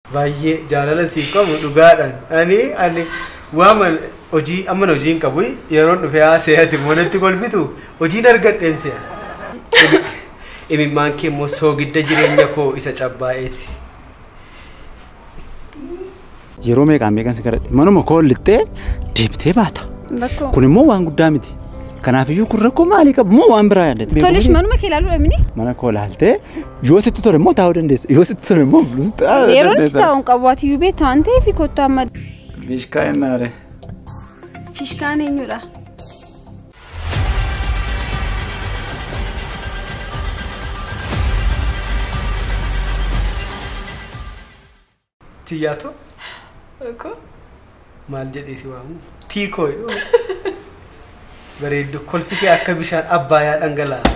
Baay'ee jaalala siif qabu dhugaadhaan ani waaman hojii amma hojiin qabu yeroon dhufee haasa'eeti monatti kolfitu hojiin argadheen se'a. Imimmaan kee immoo soogidda jireenya koo isa cabbaa'eeti. Yeroo meeqaan si kadhadhe manuma koollittee deebitee baata. Kun immoo waan guddaa miti. Kanaafiyyuu kun rakkoo maalii qabu moo waan biraa yaadate? Tolish manuma kee ilaaluu dhabini? Mana koo ilaaltee yoo sitti tole immoo taa'uu dandeessa. Yoo sitti tole immoo buluus taa'uu dandeessa. Yeroo itti taa'uun qabaatu yuubee taa'antee fi kottaa amma. Fishkaa ennaare. Fishkaan eenyudha? Tiyyaatoo? Oko? Maal jedhee si waamu? Tiikoo jedhu. Bareeddu kolfi kee akka bishaan abbayaa dhangala'a.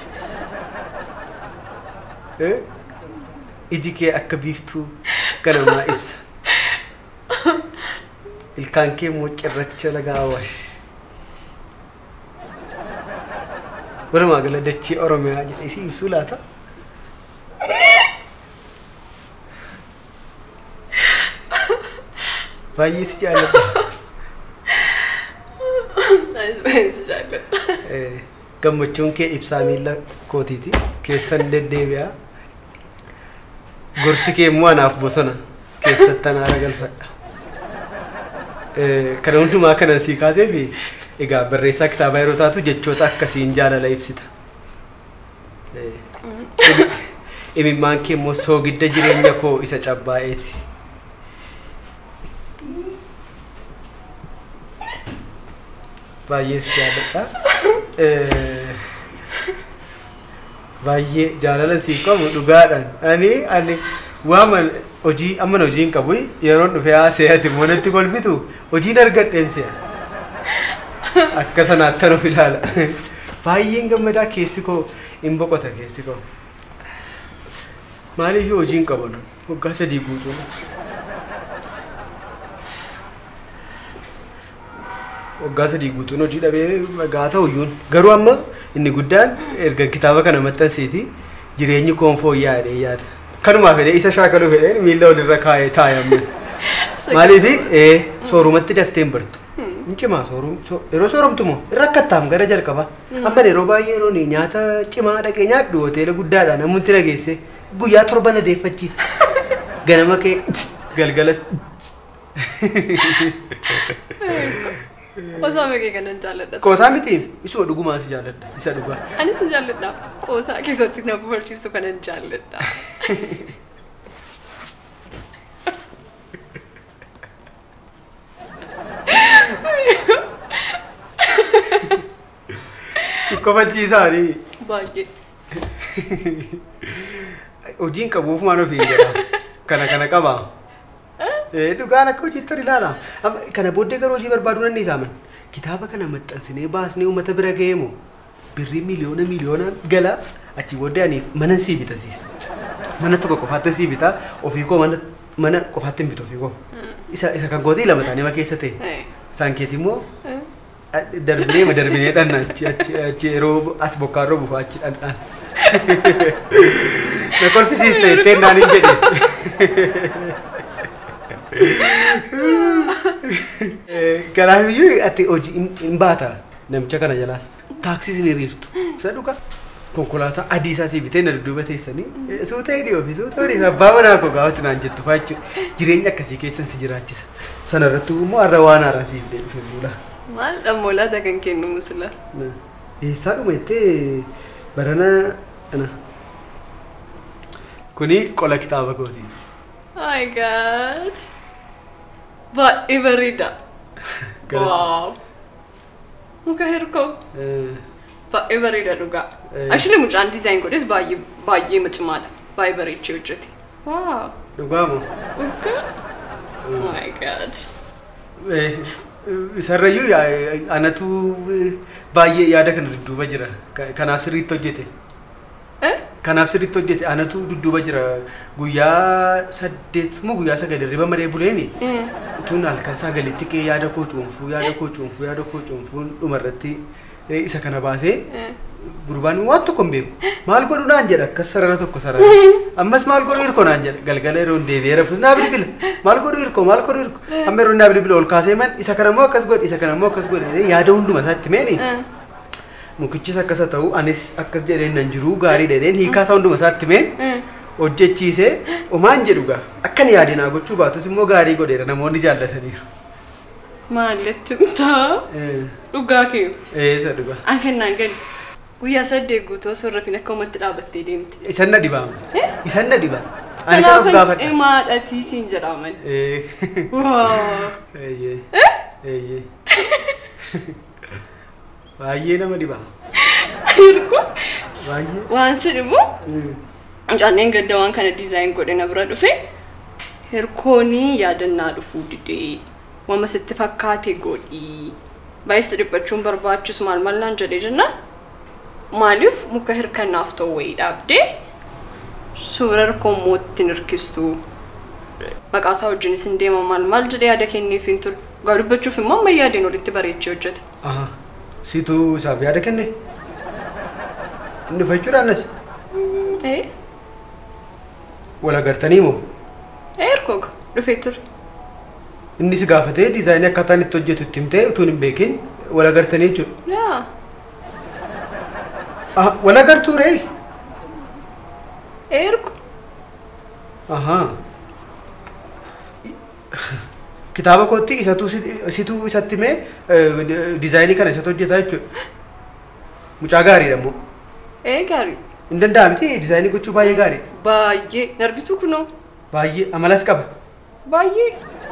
Iji kee akka biiftuu ganamaa ibsa. Ilkaan kee immoo cirracha laga Awaash. Walumaa gala dachee Oromiyaa jedhee si ibsuu laata? Baay'ee si jaalladha. Gammachuun kee ibsaa miila kootiiti. Keessan deddeebi'aa. Gorsi kee immoo anaaf bosona. Keessatti anaara galfadha. Kana hundumaa kanan sii kaasee fi egaa barreessaa kitaabaa yeroo taatu jechoota akkasiin jaalala ibsita. Imimmaan kee immoo soogidda jireenya koo isa cabbaa'eeti. Baay'ee si jaalladha. Baay'ee jaalala siif qabu dhugaadhaan ani waaman hojii amma hojiin qabu yeroon dhufee haasa'eeti monatti kolfitu hojiin argadheen se'a. Akka sanaatti nuuf ilaala. Baay'een gammadaa keessi koo hin boqota keessi koo. Maaliif hojiin qabu waggaa 3 guutuu. Waggaa 3 guutuun hojii dhabee gaa ta'uyyuun garuu amma inni guddaan erga kitaaba kana maxxanseeti jireenyi koon fooyya'aa jedhee yaada. Kanumaa fedhee isa shaakaluu fedheen miila walirra kaa'ee taa'amne. Maaliif soorumatti dafteen bartu. Cimaa yeroo sooromtu moo rakkattaam gara jalqaba. Amma yeroo baay'ee yeroo nyaata cimaa dhaqee nyaadhu hoteela guddaadhaan namoonni dhageesse guyyaa 7 adeeffachiisa. Ganama kee galgalas. Qosaa meeqa kanan jaalladha? Qosaa miti isuma dhugumaa si jaalladha isa dhugaa. Anis hin jaalladha. Qosaa keessatti na barsiistu kanan jaalladha. Si kofalchiisaanii. Baay'ee. Hojiin qabuuf maan ofiin jedha. Kana qabaa. Dhugaan akka hojiitti ilaala. Kana booddee garuu hojii barbaaduu nan isaaman. Kitaaba kana maxxansinee baasnee uummata bira ga'ee moo birrii miliyoonaan gala achi booddee ani mana sii bitasiif. Mana tokko qofaatti sii bita ofii koo mana qofaatti hin bitu ofii koo. Isa kan gootii lama taanee keessa ta'e. Isaan keetii immoo darbinee dhanna achi yeroo as bokkaarroo buufaa achi dhandhaan. Na kolfisiiste itteen naan hin jedhe. Kanaafiyyuu ati hojii hin baata namicha kana jalaas. Taaksisiin hiriirtu. Isa dhugaa konkolaataa adii isaa sii bitee na dudduuba teessanii suuta hidhii ofii suuta hidhii abbaa manaa koo gaafatti naan jettu faachuu jireenya akkasii keessan si jiraachisa. Sana irratti immoo har'a waan haaraa siif dhufe buula. Maal dhammoolaata kan kennu musila? Eessaa dhuma jettee barana ana. Kuni qola kitaaba kooti. My God. Baay'ee bareeda. Wow. Muka hirkoo. Baay'ee bareeda dhugaa. Actually mucaan design godhes baay'ee macimaadha. Baay'ee bareechee hojjete. Wow. Dhugaa moo? Dhugaa. Oh my God. Isarrayyuu anatu baay'ee yaada kana dudduuba jira. Kanaaf sirriitti hojjete. Kanaaf sirriitti hojjete anatu dudduuba jira guyyaa 8 moo guyyaa 9 riba maree buleeni. Utuun halkan sagalitti qee yaada koo cuunfuu dhumarratti isa kana baasee gurbaan waan tokko hin beeku maal godhu naan jedha akkas sarara tokko sarara ammas maal godhu hirko naan jedha galgala yeroo deebi'ee rafus naa bilbila maal godhu hirko amma yeroo naa bilbila ol kaasee man isa kana immoo akkas godhe yaada hunduma isaatti meeni mukichis akkas ta'u anis akkas jedheen nan jiru gaarii dheedheen hiikaa isaa hunduma isaatti meen hojjechiisee omaan jedhu gaa akkan yaadinaa gochuu baatus immoo gaarii godheera namoonni jaallataniiru. Maalletti taa dhugaa kee isa dhugaa akkanaan gadi guyyaa 8 guutuu sorra fin akka ummatti dhaabattee deemte isan na dhibaa ani sana gaafadha cimaadhatii siin jedhaman baay'ee nama dhibaa hirko baay'ee waan sidhimu jaanneen gadda waan kana diizaayin godhe na bira dhufe hirkoonii yaadannaa dhufuu didee wama sitti fakkaate godhii baay'ista dhiphachuun barbaachisu maallaan jedhee jennaan maaliif muka hirkannaaf ta'u wayii dhaabdee suura hirkoon moottiin hirkistu maqaasaa wajjinis hin deema maal jedhee yaada kenneef hin ture gaa dubbachuuf immoo amma yaadeen olitti bareechee hojjete. Situ isaaf yaada kenne inni fachuudhaanas wal agartanii moo? Hirkooga dhufee ture. Inni si gaafatee diizaayinii akkaataan itti hojjetu itti himtee utuun hin beekin wal agartanii jechuudha. Wal agartuu ree? Hirko. Kitaaba kootti isitu isatti himee diizaayinii kana isatti hojjetaa jechuudha. Mucaa gaariidha immoo. Gaarii. Hin danda'amti diizaayinii gochuu baay'ee gaarii. Baay'ee nargituu kunoo. Baay'ee amalas qaba. Baay'ee.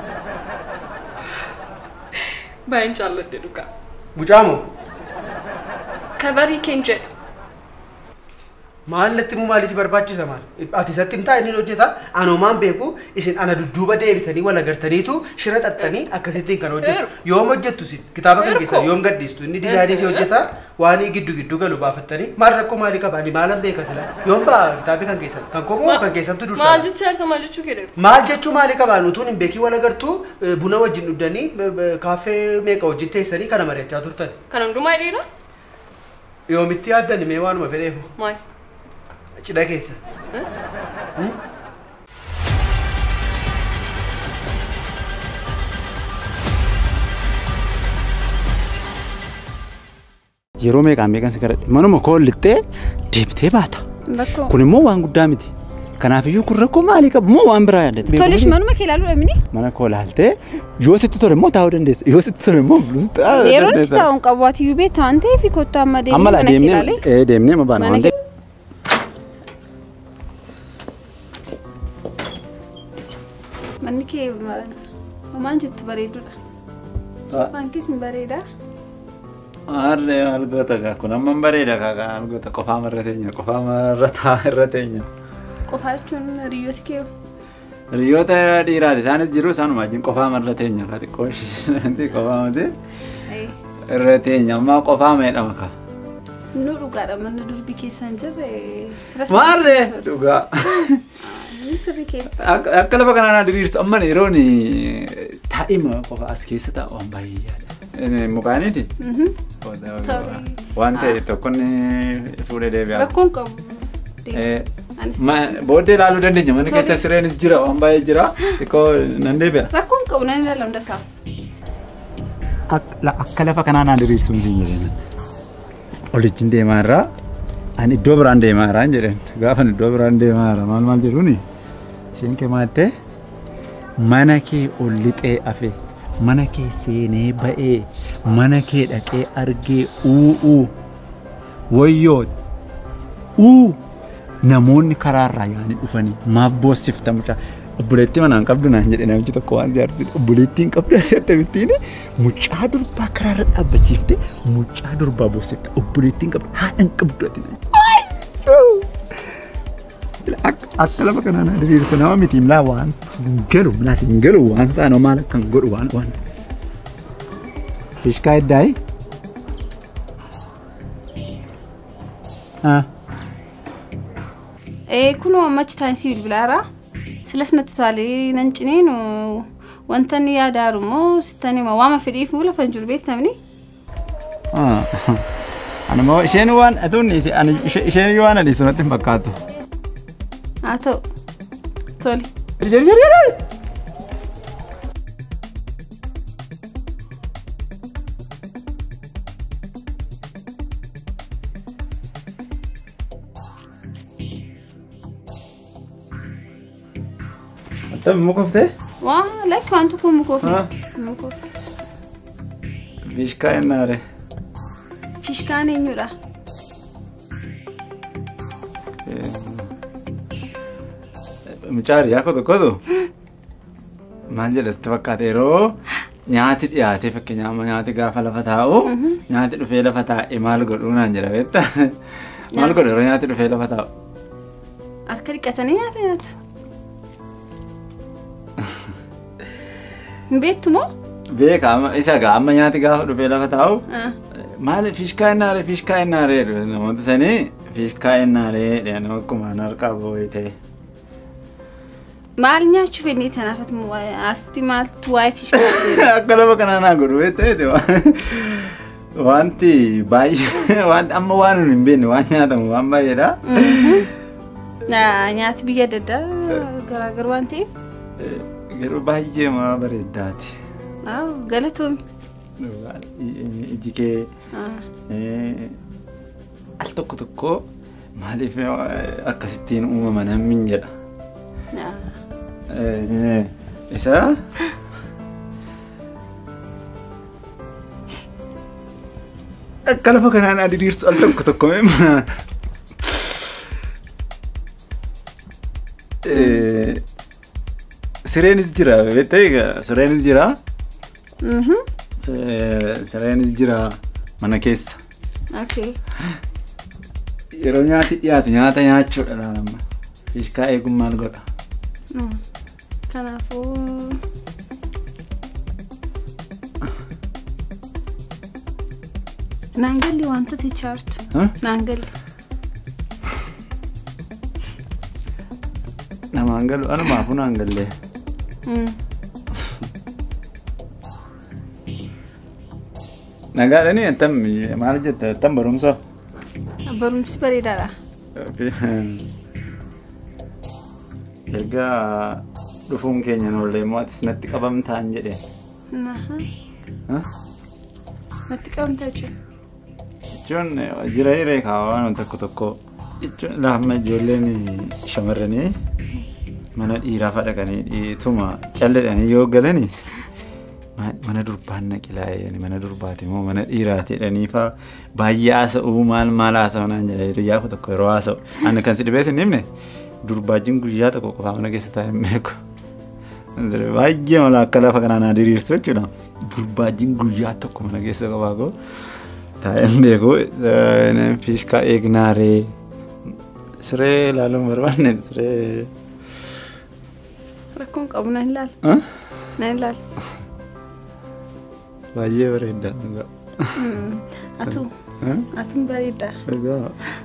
Baay'een jaalladhe dhugaa. Mucaa moo? Kabarii keen jedha. Maallatti immoo maaliif barbaachisa maal? Ati isatti himtaa inni hojjeta anomaan beeku isin ana dudduuba deebitanii wal agartaniitu shira xaxxanii akkasittiin kan hojjetu. Yoom hojjettu isin kitaaba kan keessan yoom gadhiistu inni diizaayinii si hojjeta waan giddu galu baafattanii maal rakkoo maalii qabaani maalan beeka sila yoom baa kitaabii kan keessan kan komoo kan keessantu dursa. Maal jechaa maal jechuu keedha? Maal jechuu maalii qabaan utuun hin beekii wal agartuu buna wajjin dhugdanii kaaffee meeqa wajjin teessanii kana mari'achaa turtan. Kan hundumaa dheeraa? Yoomitti yaaddan mee waanuma fedheefu. Maal? Cidha keessa. Yeroo meeqaan si kadhadhe manuma koollittee deebitee baata. Kun immoo waan guddaa miti. Kanaafiyyuu kun rakkoo maalii qabu moo waan biraa yaadate? Tolish manuma kee ilaaluu dhabini? Mana koo ilaaltee yoo sitti tole immoo taa'uu dandeessa. Yoo sitti tole immoo buluus taa'uu dandeessa. Yeroo itti taa'uun qabu ati yuubee taa'antee fi kottaa amma deemnee mana kee ilaalee? Deemnee ma baana waan ta'eef. Manni kee maal jettu bareedudha. Soofaan kees ni bareeda. Algoota kun amma bareeda algoota qofaa marra teenya. Qofaa jechuun hiriyoota kee? Hiriyoota dhiiraati isaanis jiru isaanuma wajjin qofaa marra teenya ka xiqqoo ishee qofaa mati irra teenya ammaa qofaa meedhama ka. Nu dhugaadha manni durbii keessan jirre. Maarree dhugaa. Akka lafa kanaan diriirsu amma yeroon taa'ima qofa as keessa taa'u waan baay'ee yaada. Mukaaniiti? Waan ta'e tokkoon fuudhee deebi'a. Rakkoon qabu. Booddee ilaaluu dandeenya manni keessa sireenis jira waan baay'ee jira xiqqoo nan deebi'a. Rakkoon qabu nan ilaala hunda isaa. Akka lafa kanaan diriirsuun siin jedheen. Olijjiin deemaa irraa ani iddoo biraan deemaa irraa hin jedheen gaafan iddoo biraan deemaa irraa maal jedhuuni isheen kee maattee mana kee ol lixee hafe mana kee seenee ba'ee mana kee dhaqee argee wayyoo namoonni karaarraa yaa'anii dhufanii maaf boossifta mucaa obboleettii manaan qabdu naan jedhe namichi tokko waan siyaarsi obboleettiin qabdu asirratti bittiin mucaa durbaa karaarra dhaabbachiifte mucaa durbaa boossifta obboleettiin qabdu haadhan qabdu ati akka lafa kanaan diriirsa nama miti imlaa waan siin galu waan saanoo maal akkan godhu waan ishkaa iddaayi kun ammachi taayinsii bilbilaara silas natti taalee nan cineenu wanta ni yaadaaru moo sittanii waama fedhiif lafa hin jiru beektamni Ana mau isheen waan aduun isheen waan ani sunatti fakkaatu. haa ta'u toli. Atam mukofte? Waa lakki waan tokko mukoofne. Mukoofne. Fishkaa ennaare. Fishkaan eenyudha? Mucaari yaa kotu maal jedhasti fakkaate yeroo nyaati dhiyaatee fakkeenyaaf nyaati gaafa lafa taa'u nyaati dhufee lafa taa'e maal godhuu naan jedha beektaa maal godhu yeroo nyaati dhufee lafa taa'u. Harka dhiqatanii nyaata nyaatu. Hin beektu moo? Beeka isa gaa amma nyaati gaafa dhufee lafa taa'u maal fishkaa ennaaree namoota sanii fishkaa ennaaree nama akkuma harkaa boo'ee maal nyaachuuf inni tanaafat asti maaltu waa'ee fishkaa akka lafa kanaa godhu ta'e wanti baay'ee wanti amma waan hin beekne waan nyaatamu waan baay'eedha. Nyaati biyya adda addaa garaagaru waan ta'eef. Garuu baay'ee maa bareeddaati. Galatoomi. Iji kee al tokko tokko maaliif akkasittiin uumama namni jedha. Isa akka lafa kanaan adiirsu al tokko tokko sireenis jira beektaa sireenis jira. Sireenis jira mana keessa. Yeroo nyaati dhiyaatu nyaata nyaachuudha laanama. Fishkaa eeguun maal godha? Kanaafuu naangalli wanta tichaartu. Naangalli. Namaan galu anumaafuu naangallee. Nagaadhanii attam maal jetta attam barumsa? Barumsi bareedaadha. Erga dhufuun keenya noollee immoo ati natti qabamtaan jedhee. Natti qabamtaa jechuun? Jechuun jira hiree kaawwan tokko tokko jechuun laafma ijoolleen shamarranii mana dhiiraa fadhaqanii dhiituma calledhanii yoo galanii mana durbaan naqilaa'ee mana durbaati moo mana dhiiraati jedhanii faa baay'ee haasa'uu maal haasa'u naan jedha hiriyaa tokko yeroo haasa'u ani kan si dhibee sin himne durbaajiin guyyaa tokko qofaa mana keessa taa'ee beeku. Baay'ee mala akka lafa kanaan diriirsu jechuudha. Durbaajiin guyyaa tokko mana keessa qofaa koo taa'ee beeku. Fishkaa eegnaaree siree ilaaluun barbaanne siree. Rakkoon qabu naan ilaala. Naan ilaala. Baay'ee bareeddaa. Atuun bareeddaa.